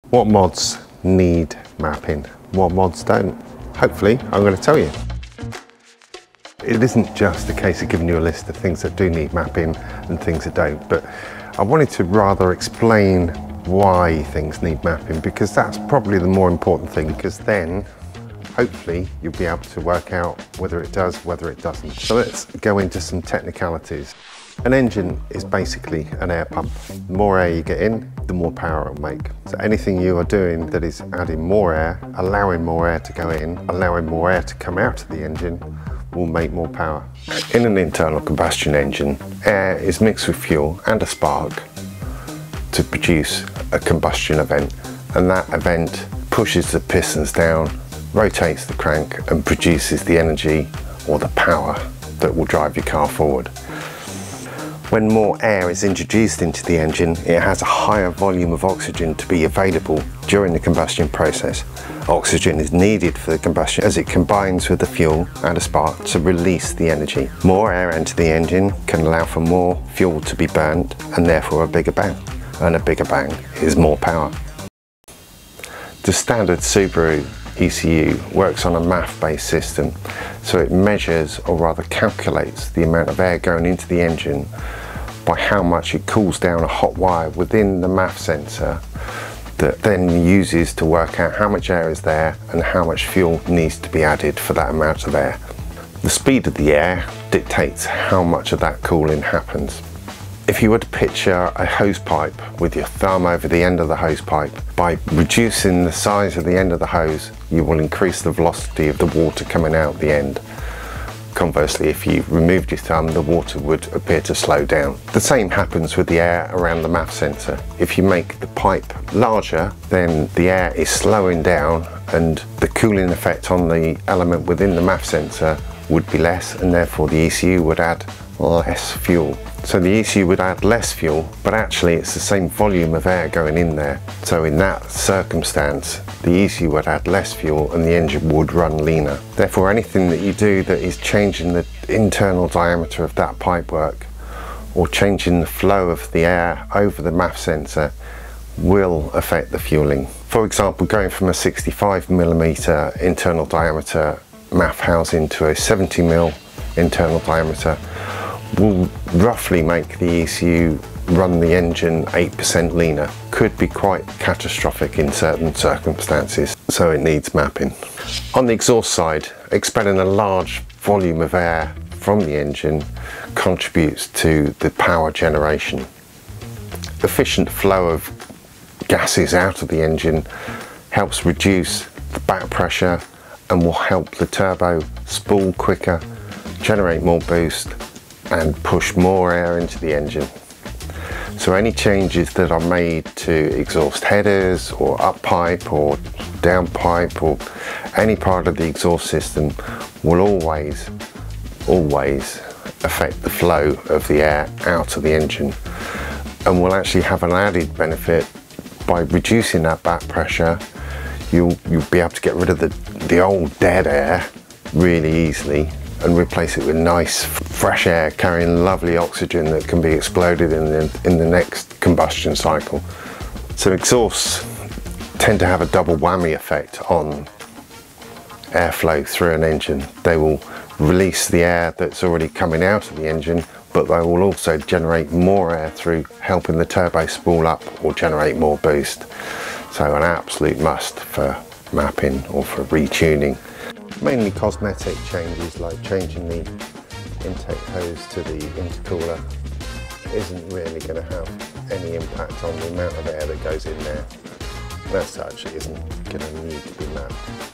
What mods need mapping? What mods don't? Hopefully, I'm going to tell you. It isn't just a case of giving you a list of things that do need mapping and things that don't, but I wanted to rather explain why things need mapping, because that's probably the more important thing, because then hopefully you'll be able to work out whether it does, whether it doesn't. So let's go into some technicalities. An engine is basically an air pump. The more air you get in, the more power it'll make. So anything you are doing that is adding more air, allowing more air to go in, allowing more air to come out of the engine, will make more power. In an internal combustion engine, air is mixed with fuel and a spark to produce a combustion event, and that event pushes the pistons down, rotates the crank and produces the energy or the power that will drive your car forward. When more air is introduced into the engine, it has a higher volume of oxygen to be available during the combustion process. Oxygen is needed for the combustion as it combines with the fuel and a spark to release the energy. More air into the engine can allow for more fuel to be burnt and therefore a bigger bang. And a bigger bang is more power. The standard Subaru ECU works on a MAF-based system, so it measures, or rather calculates, the amount of air going into the engine by how much it cools down a hot wire within the MAF sensor, that then uses to work out how much air is there and how much fuel needs to be added for that amount of air. The speed of the air dictates how much of that cooling happens. If you were to picture a hose pipe with your thumb over the end of the hose pipe, by reducing the size of the end of the hose, you will increase the velocity of the water coming out the end. Conversely, if you removed your thumb, the water would appear to slow down. The same happens with the air around the MAF sensor. If you make the pipe larger, then the air is slowing down and the cooling effect on the element within the MAF sensor would be less, and therefore the ECU would add less fuel. So the ECU would add less fuel, but actually it's the same volume of air going in there. So in that circumstance, the ECU would add less fuel and the engine would run leaner. Therefore, anything that you do that is changing the internal diameter of that pipework or changing the flow of the air over the MAF sensor will affect the fueling. For example, going from a 65mm internal diameter MAF housing to a 70mm internal diameter will roughly make the ECU run the engine 8% leaner. Could be quite catastrophic in certain circumstances, so it needs mapping. On the exhaust side, expelling a large volume of air from the engine contributes to the power generation. Efficient flow of gases out of the engine helps reduce the back pressure and will help the turbo spool quicker, generate more boost and push more air into the engine. So any changes that are made to exhaust headers or up pipe or down pipe or any part of the exhaust system will always affect the flow of the air out of the engine, and will actually have an added benefit by reducing that back pressure. You'll be able to get rid of the old dead air really easily and replace it with nice fresh air carrying lovely oxygen that can be exploded in the next combustion cycle. So exhausts tend to have a double whammy effect on airflow through an engine. They will release the air that's already coming out of the engine, but they will also generate more air through helping the turbo spool up or generate more boost. So an absolute must for mapping or for retuning. Mainly cosmetic changes like changing the intake hose to the intercooler isn't really going to have any impact on the amount of air that goes in there. And as such, it isn't going to need to be mapped.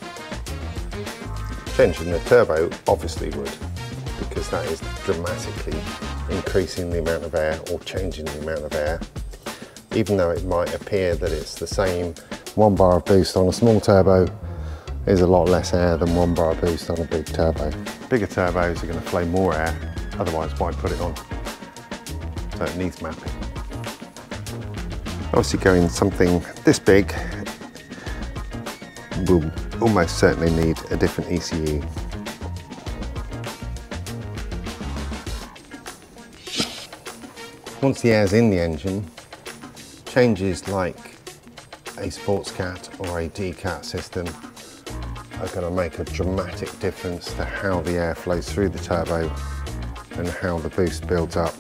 Changing the turbo obviously would, because that is dramatically increasing the amount of air or changing the amount of air. Even though it might appear that it's the same, 1 bar of boost on a small turbo is a lot less air than 1 bar boost on a big turbo. Bigger turbos are going to flow more air, otherwise why put it on? So it needs mapping. Obviously going something this big will almost certainly need a different ECU. Once the air's in the engine, changes like a a sports cat or a D-cat system are going to make a dramatic difference to how the air flows through the turbo and how the boost builds up.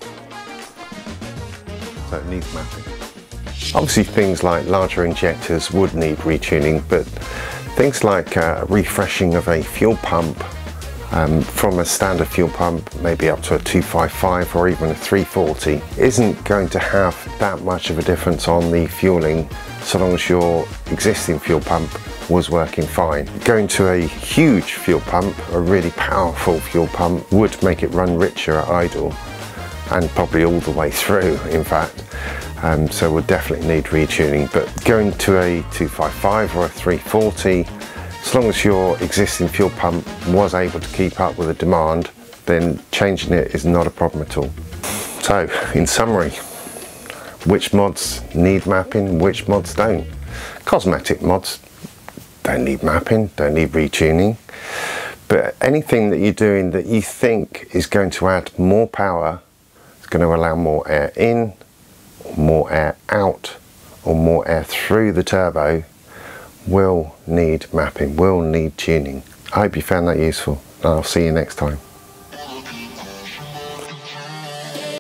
So it needs mapping. Obviously things like larger injectors would need retuning, but things like refreshing of a fuel pump from a standard fuel pump, maybe up to a 255 or even a 340, isn't going to have that much of a difference on the fueling so long as your existing fuel pump was working fine. Going to a huge fuel pump, a really powerful fuel pump, would make it run richer at idle, and probably all the way through, in fact. So we'll definitely need retuning, but going to a 255 or a 340, as long as your existing fuel pump was able to keep up with the demand, then changing it is not a problem at all. So, in summary, which mods need mapping, which mods don't? Cosmetic mods don't need mapping, don't need retuning, but anything that you're doing that you think is going to add more power, is going to allow more air in, or more air out, or more air through the turbo, will need mapping, will need tuning. I hope you found that useful, and I'll see you next time.